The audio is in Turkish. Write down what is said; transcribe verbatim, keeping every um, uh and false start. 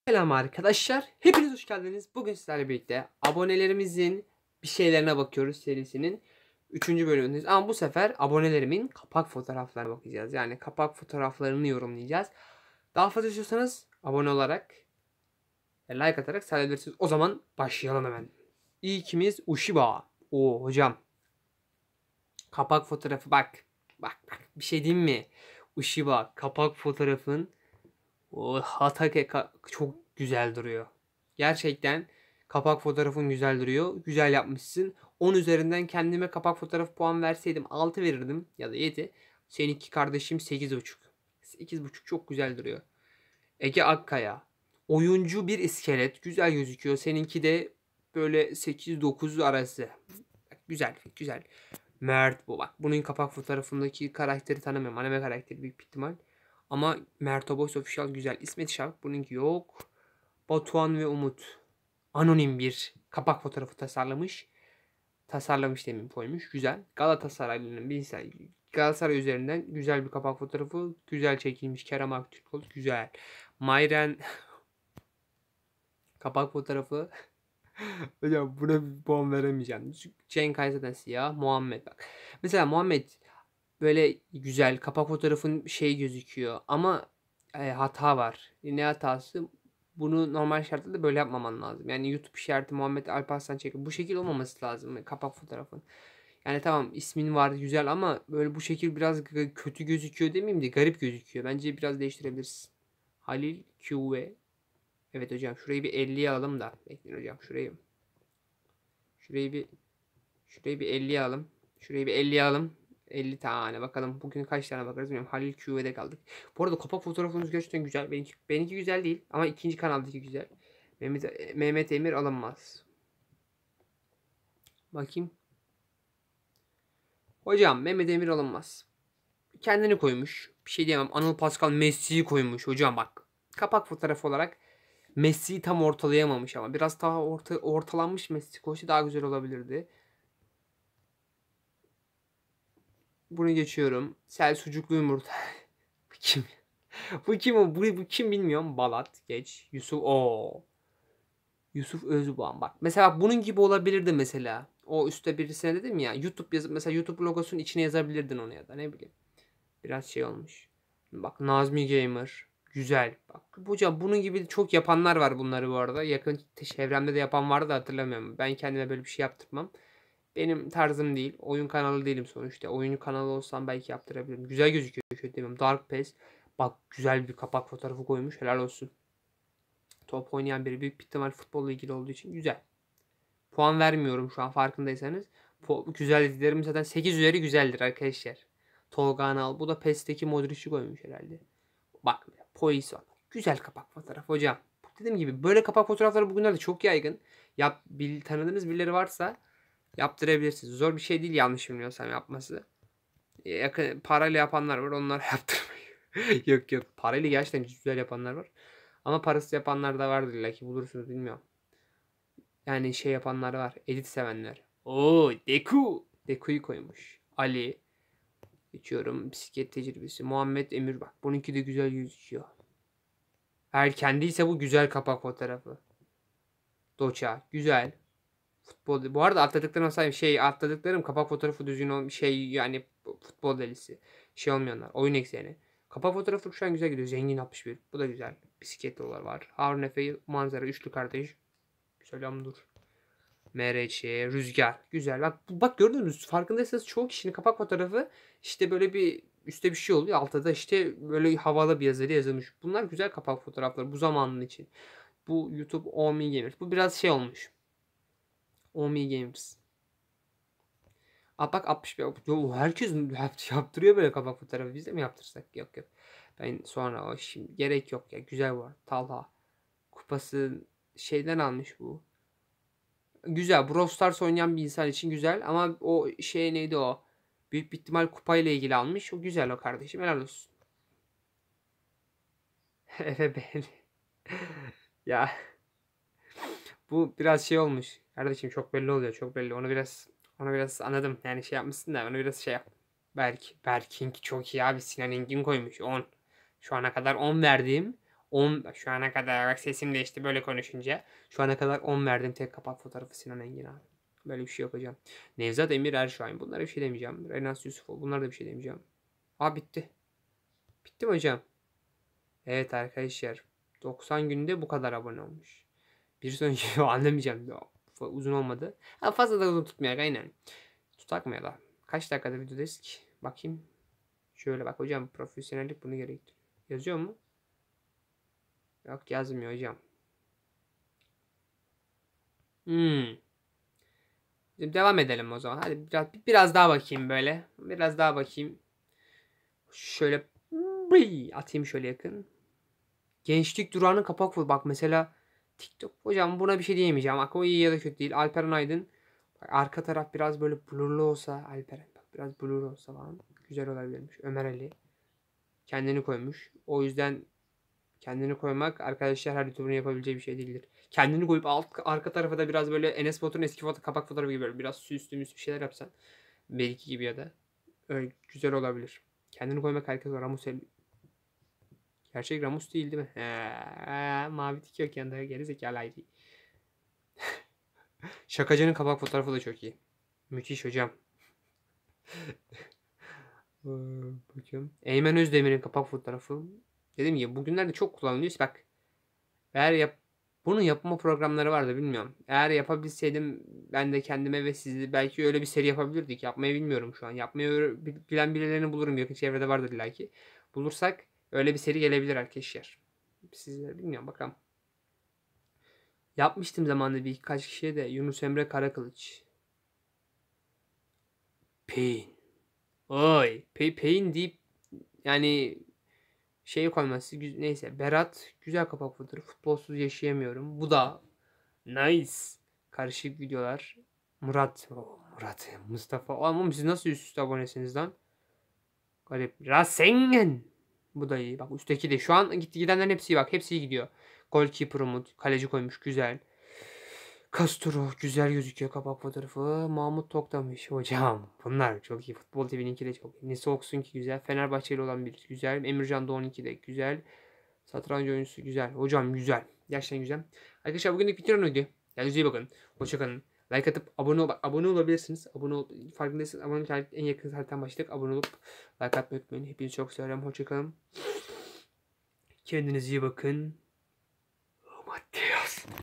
Selam arkadaşlar. Hepiniz hoş geldiniz. Bugün sizlerle birlikte abonelerimizin bir şeylerine bakıyoruz serisinin üçüncü bölümündeyiz. Ama bu sefer abonelerimin kapak fotoğraflarına bakacağız. Yani kapak fotoğraflarını yorumlayacağız. Daha fazla istiyorsanız abone olarak ve like atarak sağlayabilirsiniz. O zaman başlayalım hemen. İlkimiz Ushiba. Oo hocam. Kapak fotoğrafı bak. Bak bak bir şey diyeyim mi? Ushiba kapak fotoğrafın o Hatake çok güzel duruyor. Gerçekten kapak fotoğrafın güzel duruyor. Güzel yapmışsın. on üzerinden kendime kapak fotoğraf puan verseydim altı verirdim ya da yedi. Seninki kardeşim sekiz buçuk. sekiz buçuk çok güzel duruyor. Ege Akkaya. Oyuncu bir iskelet. Güzel gözüküyor. Seninki de böyle sekiz dokuz arası. Güzel güzel. Mert bu bak. Bunun kapak fotoğrafındaki karakteri tanımıyorum. Anime karakteri büyük ihtimal. Ama Mert Boys Official güzel. İsmet Şavk bununki yok. Batuhan ve Umut. Anonim bir kapak fotoğrafı tasarlamış. Tasarlamış demin koymuş. Güzel. Galatasaraylı'nın bir insan. Galatasaray üzerinden güzel bir kapak fotoğrafı. Güzel çekilmiş. Kerem Aktürkoğlu. Güzel. Mayren kapak fotoğrafı. Hocam buna bir puan veremeyeceğim. Cenk Aysel'den siyah. Muhammed bak. Mesela Muhammed böyle güzel kapak fotoğrafın şey gözüküyor ama e, hata var. Ne hatası? Bunu normal şartlarda böyle yapmaman lazım. Yani YouTube işareti Muhammed Alparslan çekiyor. Bu şekil olmaması lazım kapak fotoğrafın. Yani tamam ismin var güzel ama böyle bu şekil biraz kötü gözüküyor demeyeyim de garip gözüküyor. Bence biraz değiştirebilirsin. Halil Q V. Evet hocam şurayı bir elliye alalım da. Bekleyin hocam şurayı. Şurayı bir şurayı bir elliye alalım. Şurayı bir elliye alalım. elli tane bakalım. Bugün kaç tane bakarız bilmiyorum. Halil Q V'de kaldık. Bu arada kapak fotoğrafınız gerçekten güzel. Benimki, benimki güzel değil ama ikinci kanaldaki güzel. Mehmet, Mehmet Emir alınmaz. Bakayım. Hocam Mehmet Emir alınmaz. Kendini koymuş. Bir şey diyemem. Anıl Pascal Messi'yi koymuş. Hocam bak. Kapak fotoğrafı olarak Messi'yi tam ortalayamamış ama biraz daha orta, ortalanmış Messi koysa daha güzel olabilirdi. Bunu geçiyorum. Sel sucuklu yumurta. Bu kim? Bu kim o? Bu, bu kim bilmiyorum. Balat geç. Yusuf o. Yusuf Özbuğan bak. Mesela bunun gibi olabilirdi mesela. O üstte birisine dedim ya. YouTube yazıp mesela YouTube logosunun içine yazabilirdin onu ya da ne bileyim. Biraz şey olmuş. Bak Nazmi Gamer. Güzel. Bak hocam bunun gibi çok yapanlar var bunları bu arada. Yakın çevremde de yapan vardı da hatırlamıyorum. Ben kendime böyle bir şey yaptırmam. Benim tarzım değil. Oyun kanalı değilim sonuçta. Oyun kanalı olsam belki yaptırabilirim. Güzel gözüküyor. Kötü demiyorum. Dark Pass. Bak güzel bir kapak fotoğrafı koymuş. Helal olsun. Top oynayan biri büyük bir ihtimal futbolla ilgili olduğu için güzel. Puan vermiyorum şu an farkındaysanız. Po güzelliklerim zaten sekiz üzeri güzeldir arkadaşlar. Tolga Anal. Bu da P E S'teki Modric'i koymuş herhalde. Bak Poison. Güzel kapak fotoğrafı hocam. Dediğim gibi böyle kapak fotoğrafları bugünlerde çok yaygın. Yap, bil, tanıdığınız birileri varsa yaptırabilirsiniz. Zor bir şey değil yanlış bilmiyorsam yapması. Yakın, parayla yapanlar var. Onlar yaptırmayın. Yok yok. Parayla gerçekten güzel yapanlar var. Ama parası yapanlar da vardır illa ki bulursunuz bilmiyorum. Yani şey yapanlar var. Edit sevenler. Oo Deku. Deku'yu koymuş. Ali. Geçiyorum. Bisiklet tecrübesi. Muhammed Emir bak. Bununki de güzel gözüküyor. Eğer kendiyse bu güzel kapak fotoğrafı. Doça. Güzel. Futbol. Bu arada atladıklarım sayayım. Şey atladıklarım kapak fotoğrafı düzgün olmuş. Şey yani futbol delisi. Şey olmayanlar. Oyun ekseni. Kapak fotoğrafı şu an güzel gidiyor. Zengin altmış bir. Bu da güzel. Bisikletliler var. Harun Efe manzara. Üçlü kardeş. Selam dur. M R Ç, Rüzgar. Güzel. Bak, bak gördünüz farkındaysanız çoğu kişinin kapak fotoğrafı işte böyle bir üstte bir şey oluyor. Altta da işte böyle havalı bir yazıyla yazılmış. Bunlar güzel kapak fotoğrafları bu zamanın için. Bu YouTube Omi Gamers. Bu biraz şey olmuş. Omi Gamers. Aa, bak altmış bir. Yo, herkes yaptırıyor böyle kapak fotoğrafı. Biz de mi yaptırsak? Yok yok. Ben sonra o şimdi gerek yok ya. Güzel var. Talha. Kupası şeyden almış bu. Güzel. Brawl Stars oynayan bir insan için güzel. Ama o şey neydi o? Büyük bir ihtimal kupayla ilgili almış. O güzel o kardeşim. Helal olsun. Efe beğeni. Ya bu biraz şey olmuş. Kardeşim çok belli oluyor. Çok belli. Onu biraz onu biraz anladım. Yani şey yapmışsın da onu biraz şey yap. Berk. Berkink çok iyi abi. Sinan Engin koymuş. on. Şu ana kadar on verdiğim on şu ana kadar bak sesim değişti böyle konuşunca. Şu ana kadar on verdim tek kapak fotoğrafı Sinan Engin abi. Böyle bir şey yok hocam. Nevzat Emir Erşahin. Bunlara bir şey demeyeceğim. Renas Yusufov. Bunlara da bir şey demeyeceğim. Aa bitti. Bitti mi hocam? Evet arkadaşlar. doksan günde bu kadar abone olmuş. Bir sonraki anlamayacağım. Uzun olmadı. Ha, fazla da uzun tutmayak aynen. Tutak mı ya da? Kaç dakikada videodayız ki? Bakayım. Şöyle bak hocam profesyonellik bunu gerektiriyor. Yazıyor mu? Yok yazmıyor hocam. Hmm. Şimdi devam edelim o zaman. Hadi biraz biraz daha bakayım böyle. Biraz daha bakayım. Şöyle atayım şöyle yakın. Gençlik durağının kapak fotoğrafı. Bak mesela TikTok. Hocam buna bir şey diyemeyeceğim. Bak o iyi ya da kötü değil. Alperen Aydın. Bak, arka taraf biraz böyle blurlu olsa. Alperen bak biraz blur olsa falan. Güzel olabilirmiş. Ömer Ali. Kendini koymuş. O yüzden kendini koymak arkadaşlar her YouTuber'ın yapabileceği bir şey değildir. Kendini koyup alt arka tarafa da biraz böyle Enes Batur'un eski foto kapak fotoğrafı gibi böyle biraz süslü müslü bir şeyler yapsan. Belki gibi ya da. Öyle güzel olabilir. Kendini koymak herkes var. Ramus el... Gerçek Ramus değil değil mi? He, mavi tiki yok yanında. Geri zekalı I D. Şakacının kapak fotoğrafı da çok iyi. Müthiş hocam. Bakıyorum. Eymen Özdemir'in kapak fotoğrafı. Dedim ya bugünlerde çok kullanılıyor. Bak. Eğer yap bunun yapma programları vardı bilmiyorum. Eğer yapabilseydim ben de kendime ve sizi belki öyle bir seri yapabilirdik. Yapmayı bilmiyorum şu an. Yapmayı bilen birilerini bulurum. Yakın çevrede vardır illaki. Bulursak öyle bir seri gelebilir arkadaşlar. Sizler bilmiyorum bakalım. Yapmıştım zamanında birkaç kişiye de. Yunus Emre Karakılıç. Pain. Oy. Pay, pain deyip yani şey koyması neyse. Berat güzel kapak fotoğrafı. Futbolsuz yaşayamıyorum. Bu da nice. Karışık videolar. Murat. Oh, Murat. Mustafa. Oğlum siz nasıl üst üste abonesiniz lan? Garip. Rasengen. Bu da iyi. Bak üstteki de. Şu an gitti gidenlerin hepsi iyi bak. Hepsi iyi gidiyor. Goalkeeper Umut. Kaleci koymuş. Güzel. Castro. Güzel gözüküyor kapak fotoğrafı. Mahmut Toktamış. Hocam. Bunlar çok iyi. Futbol T V'ninki de çok iyi. Nisa Oksun'ki güzel. Fenerbahçeli olan birisi güzel. Emircan Doğan'ınki de güzel. Satranç oyuncusu güzel. Hocam güzel. Gerçekten güzel. Arkadaşlar bugünlük bitiyorum video. Kendinize iyi bakın. Hoşçakalın. Like atıp abone ol abone olabilirsiniz. Abone ol farkındaysanız abone olun. En yakın saatten başladık. Abone olup like atmayı unutmayın. Hepinizi çok seviyorum. Hoşçakalın. Kendinize iyi bakın. Matteo.